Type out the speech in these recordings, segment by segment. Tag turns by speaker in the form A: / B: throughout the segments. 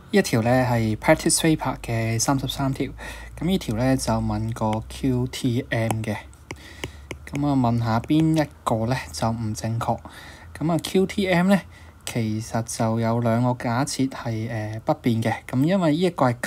A: 一條咧係 practice paper 嘅33條，咁呢條咧就問個 QTM 嘅，咁啊問下邊一個咧就唔正確。咁啊 QTM 咧其實就有兩個假設係不變嘅，咁因為呢一個係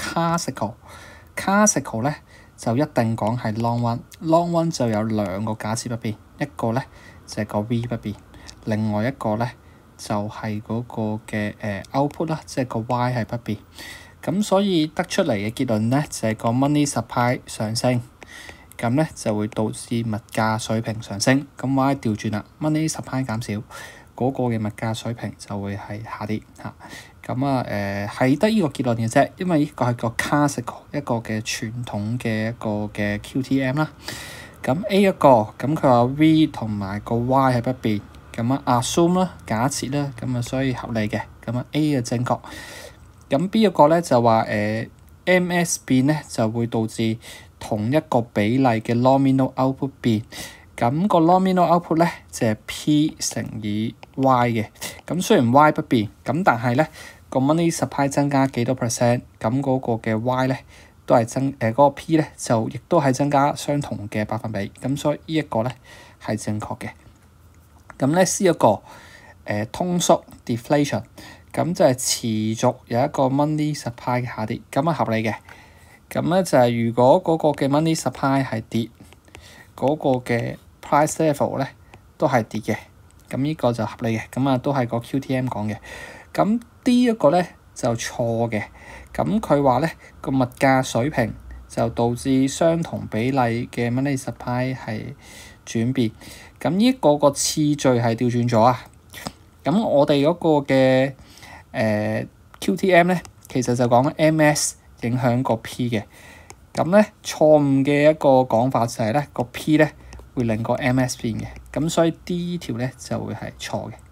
A: classical 咧就一定講係 long one，long one 就有兩個假設不變，一個咧就係個 V 不變，另外一個咧就係嗰個嘅output 啦，即係個 Y 係不變。咁所以得出嚟嘅結論咧就係個 money supply 上升，咁咧就會導致物價水平上升。咁 Y 調轉啦 ，money supply 減少，嗰個嘅物價水平就會係下跌嚇。咁係得呢個結論嘅啫，因為呢個係個 classical 一個嘅傳統嘅一個嘅 QTM 啦。咁 A 一個咁佢話 V 同埋個 Y 係不變。咁assume 啦，假設啦，咁所以合理嘅，咁A 嘅正確。咁 B 一個咧就話MS 變咧就會導致同一個比例嘅 nominal output 變，咁個 nominal output 咧就係 P 乘以 Y 嘅。咁雖然 Y 不變，咁但係咧個 money supply 增加幾多 percent，咁嗰個嘅 Y 咧都係嗰個 P 咧就亦都係增加相同嘅百分比，咁所以呢一個咧係正確嘅。咁咧 C 一個通縮 deflation， 咁就係持續有一個 money supply 嘅下跌，咁合理嘅。咁咧就係如果嗰個嘅 money supply 係跌，嗰個嘅 price level 咧都係跌嘅，咁呢個就合理嘅。咁都係個 QTM 講嘅。咁 D 一個咧就錯嘅，咁佢話咧個物價水平就導致相同比例嘅 money supply 係轉變，咁呢個次序係調轉咗啊！咁我哋嗰個嘅QTM 咧，其實就講 MS 影響個 P 嘅，咁咧錯誤嘅一個講法就係咧個 P 咧會令個 MS 變嘅，咁所以 D 條咧就會係錯嘅。